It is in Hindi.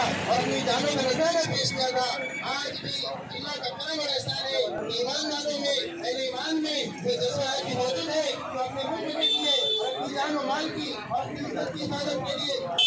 और अपनी जानों का नजराना पेश किया था। आज भी जिला का बराबर ऐसा है, ईमानदारों में ईमान में जो जज्बा मौजूद है, जो अपने मुल्क के लिए और अपनी जान और माल की और अपनी इज्जत की हिफाजत के लिए